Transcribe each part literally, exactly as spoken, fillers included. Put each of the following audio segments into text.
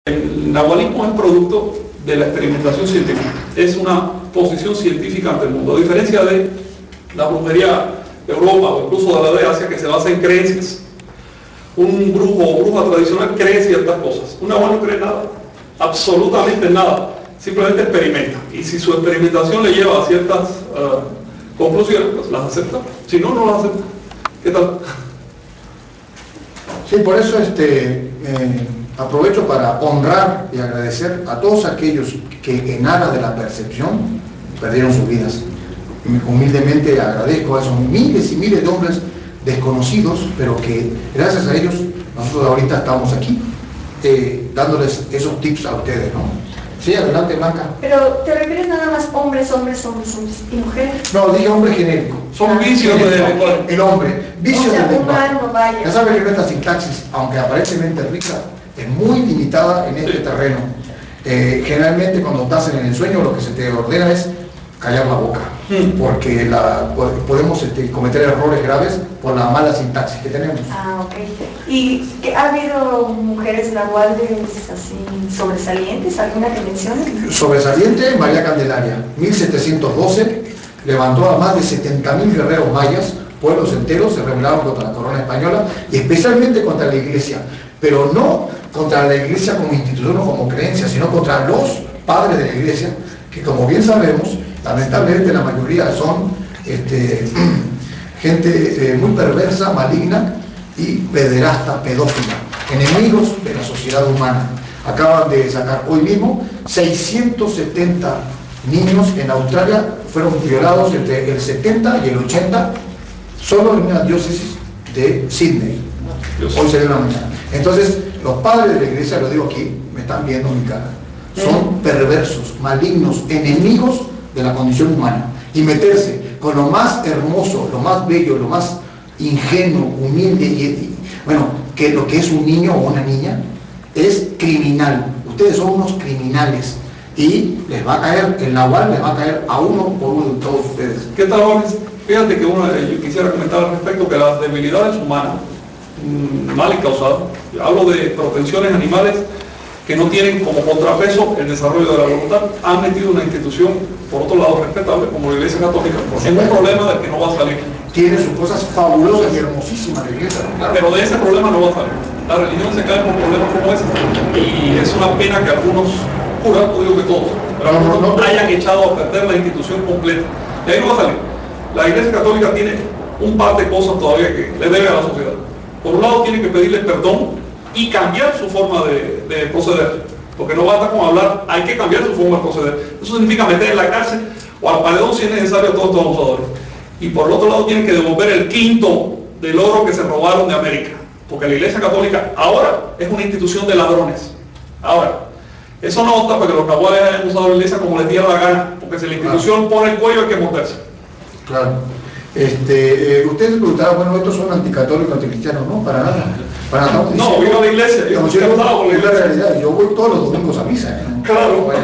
El nahualismo es producto de la experimentación científica, es una posición científica ante el mundo, a diferencia de la brujería de Europa o incluso de la de Asia, que se basa en creencias. Un brujo o bruja tradicional cree ciertas cosas, un nahual no cree nada, absolutamente nada, simplemente experimenta, y si su experimentación le lleva a ciertas uh, conclusiones, pues las acepta, si no, no las acepta. ¿Qué tal? Sí, por eso este, eh, aprovecho para honrar y agradecer a todos aquellos que en aras de la percepción perdieron sus vidas. Humildemente agradezco a esos miles y miles de hombres desconocidos, pero que gracias a ellos nosotros ahorita estamos aquí eh, dándoles esos tips a ustedes, ¿no? Sí, adelante, Blanca. Pero te refieres nada más hombres, hombres, hombres, hombres y mujeres. No, dije hombre genérico. Son vicios de lenguaje. El hombre, vicios o sea, del lenguaje. humano, vaya. Ya saben que nuestra sintaxis, aunque aparentemente rica, es muy limitada en este Sí. terreno. Eh, generalmente cuando estás en el sueño lo que se te ordena es callar la boca, Mm. porque la, podemos este, cometer errores graves por la mala sintaxis que tenemos. Ah, ok. ¿Y que ha habido mujeres nahuales así sobresalientes? ¿Alguna que menciones? Sobresaliente, María Candelaria, mil setecientos doce, levantó a más de setenta mil guerreros mayas, pueblos enteros se rebelaron contra la corona española y especialmente contra la iglesia, pero no contra la iglesia como institución o como creencia, sino contra los padres de la iglesia, que como bien sabemos, lamentablemente la mayoría son este, gente eh, muy perversa, maligna y pederasta, pedófila, enemigos de la sociedad humana. Acaban de sacar hoy mismo seiscientos setenta niños en Australia fueron violados entre el setenta y el ochenta, solo en una diócesis de Sydney. Hoy se dio una mañana. Entonces, los padres de la iglesia, lo digo aquí, me están viendo mi cara, son perversos, malignos, enemigos de la condición humana. Y meterse con lo más hermoso, lo más bello, lo más ingenuo, humilde, y, y bueno, que lo que es un niño o una niña, es criminal. Ustedes son unos criminales. Y les va a caer, el nahual les va a caer a uno por uno de todos ustedes. ¿Qué tal, jóvenes? Fíjate que uno, yo quisiera comentar al respecto que las debilidades humanas, mmm, mal encausadas, hablo de propensiones animales que no tienen como contrapeso el desarrollo de la voluntad, han metido una institución, por otro lado, respetable, como la Iglesia Católica, en un problema del que no va a salir. Tiene sus cosas fabulosas y hermosísimas la iglesia, ¿no? Claro. Pero de ese problema no va a salir. La religión se cae por problemas como ese, y es una pena que algunos curas, no digo que todos, pero No, no, algunos no. hayan echado a perder la institución completa. De ahí no va a salir. La Iglesia Católica tiene un par de cosas todavía que le debe a la sociedad. Por un lado, tiene que pedirle perdón y cambiar su forma de, de proceder, porque no basta con hablar, hay que cambiar su forma de proceder. Eso significa meter en la cárcel o al paredón si es necesario a todos estos abusadores. Y por el otro lado tienen que devolver el quinto del oro que se robaron de América, porque la Iglesia Católica ahora es una institución de ladrones. Ahora, eso no obsta para que los nahuales hayan usado la iglesia como les diera la gana, porque si la institución pone el cuello hay que morderse. Claro. Este, eh, ustedes se preguntaban, bueno, estos son anticatólicos, anticristianos, no, para nada. Para nada. No, diciendo, viva la iglesia, yo no, estoy casado con la iglesia. Realidad, yo voy todos los domingos a misa. ¿eh? Claro. Bueno,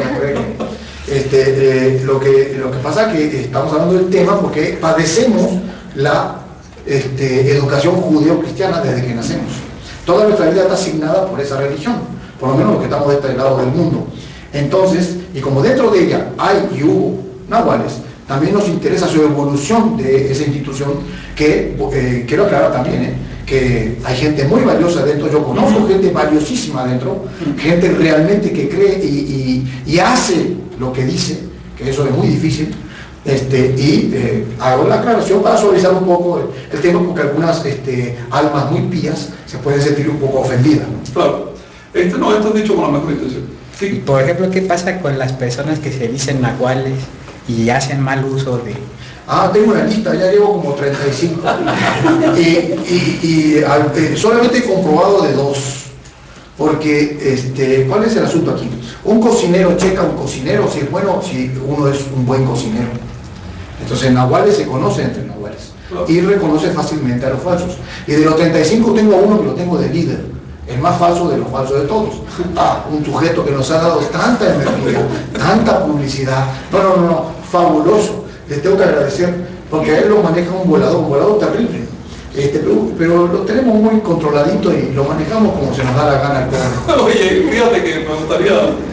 este, eh, lo, que, lo que pasa es que estamos hablando del tema porque padecemos la este, educación judeo-cristiana desde que nacemos. Toda nuestra vida está asignada por esa religión, por lo menos los que estamos de este lado del mundo. Entonces, y como dentro de ella hay y hubo nahuales, también nos interesa su evolución de esa institución, que eh, quiero aclarar también, ¿eh? que hay gente muy valiosa dentro, yo conozco gente valiosísima dentro, gente realmente que cree y, y, y hace lo que dice, que eso es muy difícil, este, y eh, hago la aclaración para suavizar un poco el, el tema, porque algunas este, almas muy pías se pueden sentir un poco ofendidas, ¿no? Claro, este, no, esto es dicho con la mejor intención. Sí. Por ejemplo, ¿qué pasa con las personas que se dicen nahuales y hacen mal uso de...? Ah, tengo una lista, ya llevo como treinta y cinco. y y, y eh, solamente he comprobado de dos. Porque, este, ¿cuál es el asunto aquí? Un cocinero checa a un cocinero si es bueno, si uno es un buen cocinero. Entonces, nahuales se conocen entre nahuales. Y reconoce fácilmente a los falsos. Y de los treinta y cinco tengo a uno que lo tengo de líder. El más falso de los falsos de todos. Ah, un sujeto que nos ha dado tanta energía, tanta publicidad. No, no, no, no, fabuloso. Les tengo que agradecer, porque a él lo maneja un volador, un volador terrible. Este, pero, pero lo tenemos muy controladito y lo manejamos como se nos da la gana al pobre. Oye, fíjate que me gustaría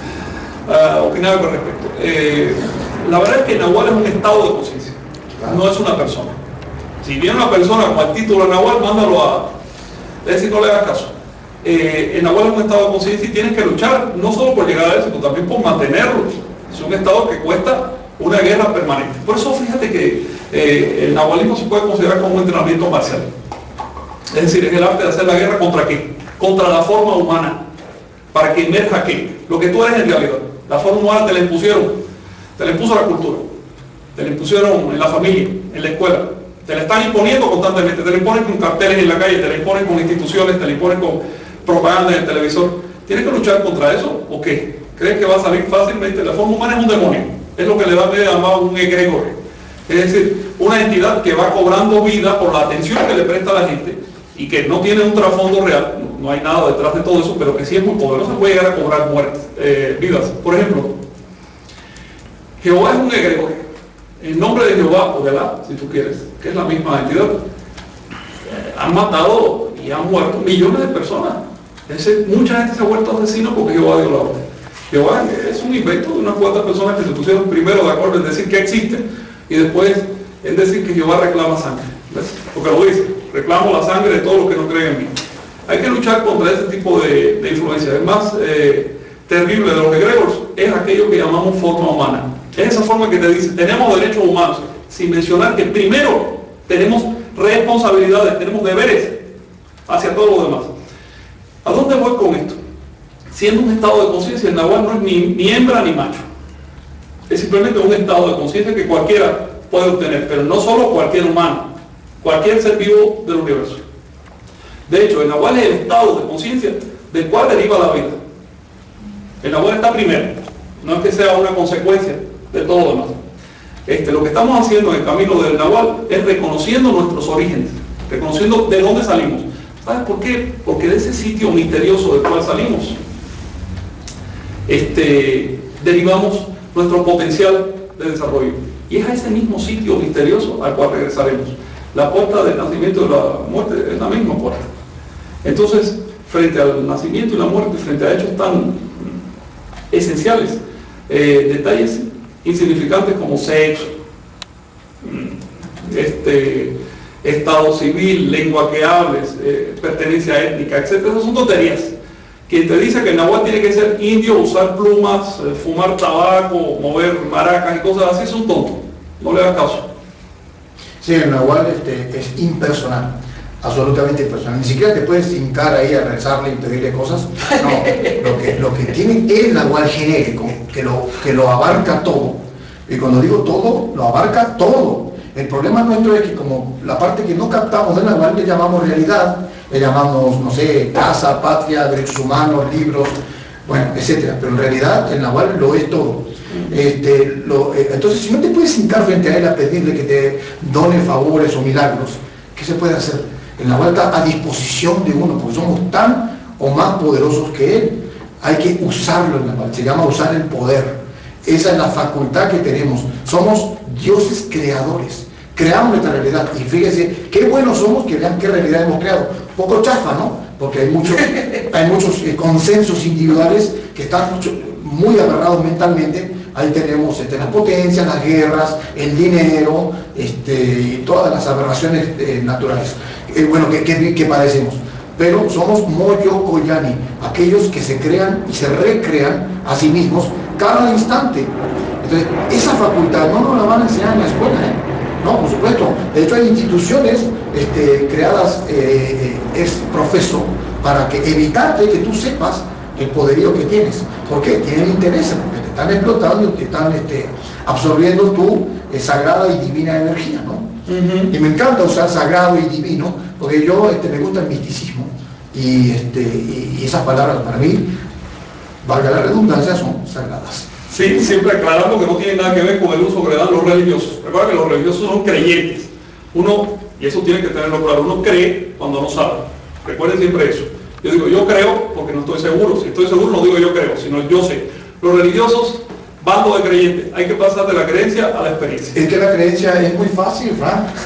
uh, opinar con respecto. Eh, la verdad es que Nahual es un estado de conciencia, claro. No es una persona. Si viene una persona con el título de Nahual, mándalo a... Es decir, no le hagas caso. Eh, el Nahual es un estado de conciencia y tienes que luchar no solo por llegar a eso, sino también por mantenerlo. Es un estado que cuesta una guerra permanente. Por eso fíjate que eh, el nahualismo se puede considerar como un entrenamiento marcial. Es decir, es el arte de hacer la guerra ¿contra qué? Contra la forma humana. Para que emerja qué? Lo que tú eres en realidad. La forma humana te la impusieron. Te la impuso la cultura. Te la impusieron en la familia, en la escuela. Te la están imponiendo constantemente. Te la imponen con carteles en la calle, te la imponen con instituciones, te la imponen con propaganda en el televisor. ¿Tienes que luchar contra eso o qué? ¿Crees que va a salir fácilmente? La forma humana es un demonio. Es lo que le da medio llamado un egregor. Es decir, una entidad que va cobrando vida por la atención que le presta a la gente y que no tiene un trasfondo real, no, no hay nada detrás de todo eso, pero que sí es muy poderosa, puede llegar a cobrar muertes, eh, vidas. Por ejemplo, Jehová es un egregor. En nombre de Jehová, o de Alá, si tú quieres, que es la misma entidad, eh, han matado y han muerto millones de personas. Es decir, mucha gente se ha vuelto asesino porque Jehová dio la orden. Jehová es un invento de unas cuantas personas que se pusieron primero de acuerdo en decir que existe y después en decir que Jehová reclama sangre. ¿Ves? Porque lo dice, reclamo la sangre de todos los que no creen en mí. Hay que luchar contra ese tipo de, de influencia. El más eh, terrible de los egregores es aquello que llamamos forma humana. Es esa forma que te dice, tenemos derechos humanos, sin mencionar que primero tenemos responsabilidades, tenemos deberes hacia todos los demás. ¿A dónde voy con esto? Siendo un estado de conciencia, el Nahual no es ni, ni hembra ni macho. Es simplemente un estado de conciencia que cualquiera puede obtener, pero no solo cualquier humano, cualquier ser vivo del universo. De hecho, el Nahual es el estado de conciencia del cual deriva la vida. El Nahual está primero, no es que sea una consecuencia de todo lo demás. Este, lo que estamos haciendo en el camino del Nahual es reconociendo nuestros orígenes, reconociendo de dónde salimos. ¿Sabes por qué? Porque de ese sitio misterioso del cual salimos, Este, derivamos nuestro potencial de desarrollo y es a ese mismo sitio misterioso al cual regresaremos. La puerta del nacimiento y la muerte es la misma puerta. Entonces, frente al nacimiento y la muerte, frente a hechos tan esenciales, eh, detalles insignificantes como sexo, este, estado civil, lengua que hables, eh, pertenencia étnica, etcétera, esas son tonterías. Quien te dice que el Nahual tiene que ser indio, usar plumas, eh, fumar tabaco, mover maracas y cosas así, es un tonto. No le hagas caso. Sí, el Nahual este, es impersonal, absolutamente impersonal. Ni siquiera te puedes hincar ahí a rezarle y pedirle cosas. No, lo que, lo que tiene es el Nahual genérico, que lo, que lo abarca todo. Y cuando digo todo, lo abarca todo. El problema nuestro es que como la parte que no captamos del Nahual le llamamos realidad, le llamamos, no sé, casa, patria, derechos humanos, libros, bueno, etcétera. Pero en realidad el Nahual lo es todo. Este, lo, eh, entonces, si no te puedes hincar frente a él a pedirle que te done favores o milagros, ¿qué se puede hacer? El Nahual está a disposición de uno, porque somos tan o más poderosos que él. Hay que usarlo el Nahual, se llama usar el poder. Esa es la facultad que tenemos. Somos dioses creadores. Creamos nuestra realidad. Y fíjense, qué buenos somos que vean qué realidad hemos creado. Un poco chafa, ¿no? Porque hay muchos, hay muchos eh, consensos individuales que están mucho, muy agarrados mentalmente. Ahí tenemos este, las potencias, las guerras, el dinero, este, y todas las aberraciones eh, naturales. Eh, bueno, que, que, que padecemos. Pero somos Moyo Koyani, aquellos que se crean y se recrean a sí mismos cada instante. Entonces, esa facultad no nos la van a enseñar en la escuela, ¿eh? No, por supuesto. De hecho, hay instituciones este, creadas eh, ex profeso para que evitarte que tú sepas el poderío que tienes. ¿Por qué? Tienen interés, porque te están explotando y te están este, absorbiendo tu eh, sagrada y divina energía, ¿no? Uh-huh. Y me encanta usar sagrado y divino, porque yo este, me gusta el misticismo. Y, este, y, y esas palabras para mí, valga la redundancia, son sagradas. Sí, siempre aclarando que no tiene nada que ver con el uso que le dan los religiosos. Recuerda que los religiosos son creyentes. Uno, y eso tiene que tenerlo claro, uno cree cuando no sabe. Recuerden siempre eso. Yo digo yo creo porque no estoy seguro. Si estoy seguro no digo yo creo, sino yo sé. Los religiosos, bando de creyentes. Hay que pasar de la creencia a la experiencia. Es que la creencia es muy fácil, Frank.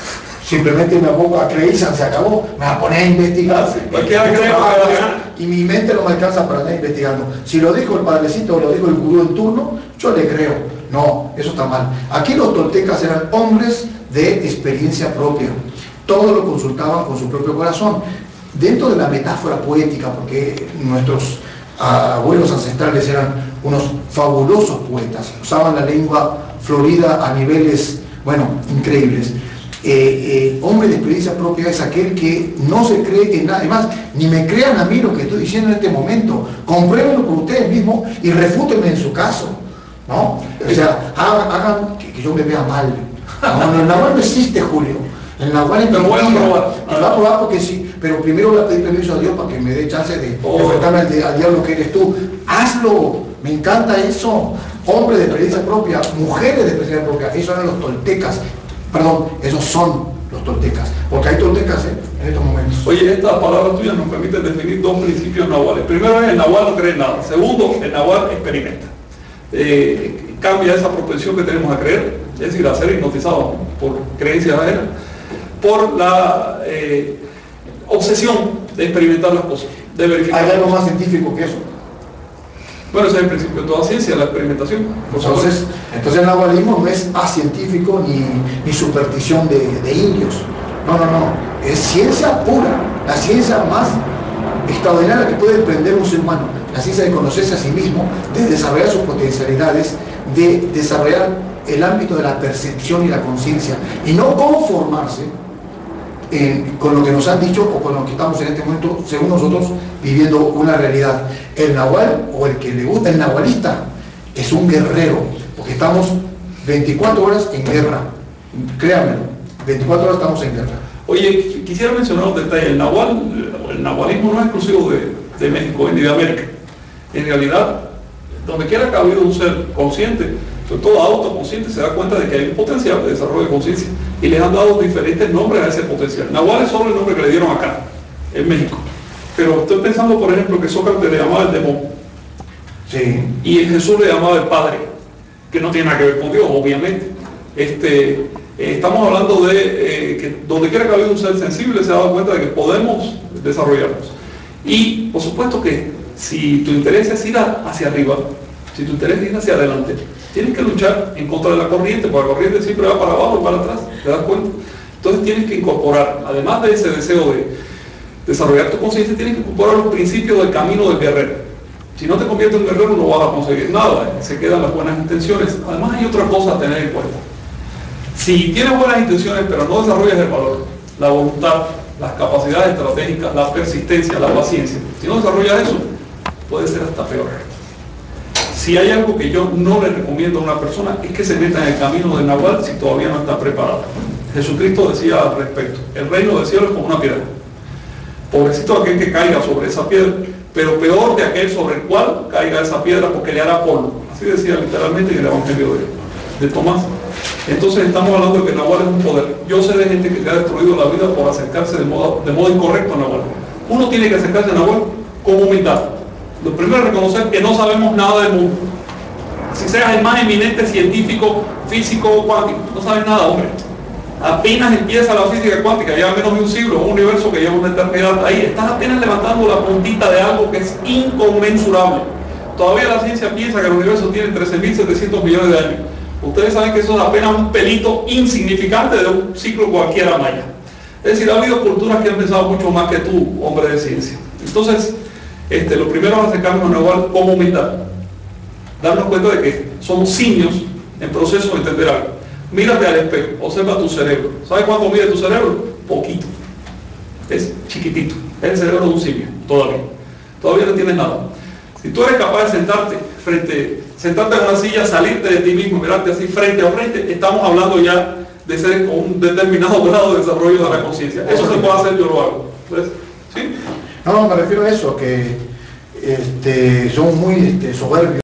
simplemente me pongo a creer, se acabó, me voy a poner a investigar. Sí, cualquiera cree, y mi mente no me alcanza para andar investigando. Si lo dijo el padrecito o lo dijo el gurú en turno, yo le creo. No, eso está mal. Aquí los toltecas eran hombres de experiencia propia. Todo lo consultaban con su propio corazón. Dentro de la metáfora poética, porque nuestros abuelos ancestrales eran unos fabulosos poetas, usaban la lengua florida a niveles, bueno, increíbles. Eh, eh, hombre de experiencia propia es aquel que no se cree en nada. Además, ni me crean a mí lo que estoy diciendo en este momento, compruébenlo por ustedes mismos y refútenme en su caso, ¿no? O sea, hagan, hagan que, que yo me vea mal. No, no, el Nahual no existe, Julio. El Nahual es mentira. Lo voy a probar. Te va a probar porque sí, pero primero voy a pedir permiso a Dios para que me dé chance de oh. enfrentarme al, al diablo que eres tú. Hazlo, me encanta eso. Hombres de experiencia propia, mujeres de experiencia propia, esos eran los toltecas. Perdón, esos son los toltecas, porque hay toltecas ¿eh? en estos momentos. Oye, estas palabras tuyas nos permiten definir dos principios nahuales. Primero es el nahual no cree en nada. Segundo, el nahual experimenta. Eh, cambia esa propensión que tenemos a creer, es decir, a ser hipnotizados por creencias ajenas, por la eh, obsesión de experimentar las cosas, de verificar. ¿Hay algo más científico que eso? Bueno, ese es el principio de toda ciencia, la experimentación. Entonces, entonces el nahualismo no es acientífico ni, ni superstición de, de indios. No, no, no. Es ciencia pura. La ciencia más extraordinaria que puede emprender un ser humano. La ciencia de conocerse a sí mismo, de desarrollar sus potencialidades, de desarrollar el ámbito de la percepción y la conciencia. Y no conformarse En, con lo que nos han dicho o con lo que estamos en este momento, según nosotros, viviendo una realidad. El nahual, o el que le gusta el nahualista, es un guerrero, porque estamos veinticuatro horas en guerra. Créanmelo, veinticuatro horas estamos en guerra. Oye, quisiera mencionar un detalle. El nahual, el nahualismo no es exclusivo de, de México ni de América. En realidad, donde quiera que ha habido un ser consciente, sobre todo autoconsciente, se da cuenta de que hay un potencial de desarrollo de conciencia y les han dado diferentes nombres a ese potencial. Nahual es solo el nombre que le dieron acá, en México. Pero estoy pensando, por ejemplo, que Sócrates le llamaba el demonio. Sí. Y Jesús le llamaba el Padre, que no tiene nada que ver con Dios, obviamente. Este, eh, estamos hablando de eh, que donde quiera que ha habido un ser sensible se ha dado cuenta de que podemos desarrollarnos. Y, por supuesto que si tu interés es ir hacia arriba, si tu interés es ir hacia adelante, tienes que luchar en contra de la corriente, porque la corriente siempre va para abajo y para atrás, ¿te das cuenta? Entonces tienes que incorporar, además de ese deseo de desarrollar tu conciencia, tienes que incorporar los principios del camino del guerrero. Si no te conviertes en guerrero no vas a conseguir nada, se quedan las buenas intenciones. Además hay otra cosa a tener en cuenta. Si tienes buenas intenciones pero no desarrollas el valor, la voluntad, las capacidades estratégicas, la persistencia, la paciencia, si no desarrollas eso, puede ser hasta peor. Si hay algo que yo no le recomiendo a una persona es que se meta en el camino del nahual si todavía no está preparado. Jesucristo decía al respecto, el reino del cielo es como una piedra. Pobrecito aquel que caiga sobre esa piedra, pero peor de aquel sobre el cual caiga esa piedra porque le hará polvo. Así decía literalmente en el Evangelio de, de Tomás. Entonces estamos hablando de que el nahual es un poder. Yo sé de gente que se ha destruido la vida por acercarse de modo, de modo incorrecto al nahual. Uno tiene que acercarse al nahual con humildad. Lo primero es reconocer que no sabemos nada del mundo. Si seas el más eminente científico, físico, cuántico, no sabes nada, hombre. Apenas empieza la física cuántica, lleva menos de un siglo, un universo que lleva una eternidad ahí, estás apenas levantando la puntita de algo que es inconmensurable. Todavía la ciencia piensa que el universo tiene trece mil setecientos millones de años. Ustedes saben que eso es apenas un pelito insignificante de un ciclo cualquiera maya. Es decir, ha habido culturas que han pensado mucho más que tú, hombre de ciencia. Entonces, este, lo primero es acercarnos a nahual con humildad. Darnos cuenta de que somos simios en proceso de entender algo. Mírate al espejo, observa tu cerebro. ¿Sabes cuánto mide tu cerebro? Poquito. Es chiquitito. Es el cerebro de un simio, todavía. Todavía no tienes nada. Si tú eres capaz de sentarte frente, sentarte en una silla, salirte de ti mismo, mirarte así frente a frente, estamos hablando ya de ser con un determinado grado de desarrollo de la conciencia. Eso se puede hacer, yo lo hago. ¿Ves? ¿Sí? No, me refiero a eso, que este, son muy este, soberbios.